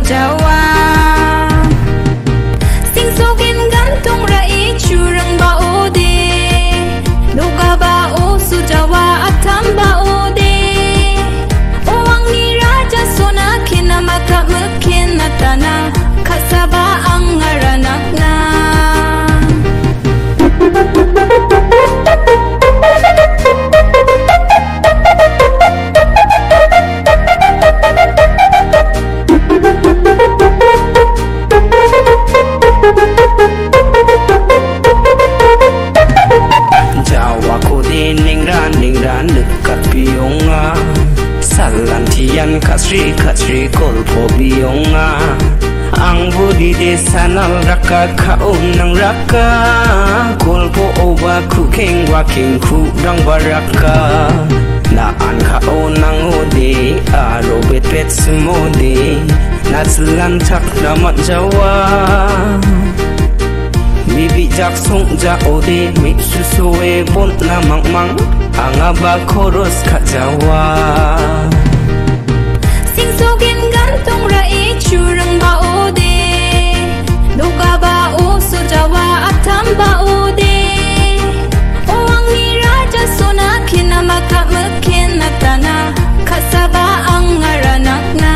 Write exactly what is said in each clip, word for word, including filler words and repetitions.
jawa sing sogin gantung rai curang ba ode luka ba o su jawa atam ba ode uang ni raja sona kina maka mekin natana kasaba ang ngaranak na Jawa ko din ningran ningran dekat piyonga Salantian kasri kasri kolpo biyonga Ang budi desanal raka kaon ng raka Kolpo oba kuking waking kudang baraka Naan kaon ng ode aro bet bet semode Natselantak damat Jawa Bibi jak song ja ode mi susoe bon na mang mang anga ba koros ka Jawa sing sogin gantung rai curang ba ode luka ba o su jawa atam ba ode uang ni raja sona kina maka mekin natana kasaba ang ngaranak na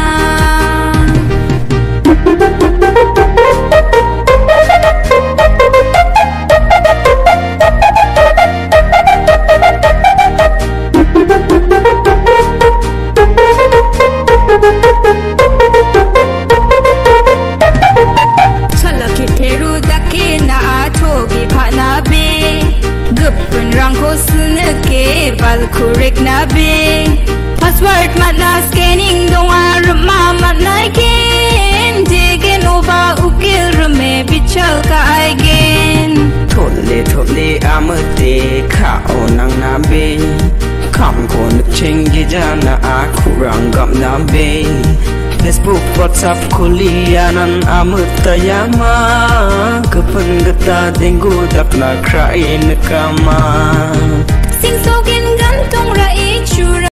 Kurik na be password mat na scanning dong aram mat na ken digin oba ukil rume bichal ka again Thole thole amate ka onang na be kam ko nuk chengi jana akurang gam na be Facebook WhatsApp kulianan amatayama kapan gata denggu dak na krain kama sing sogin gantung rai curang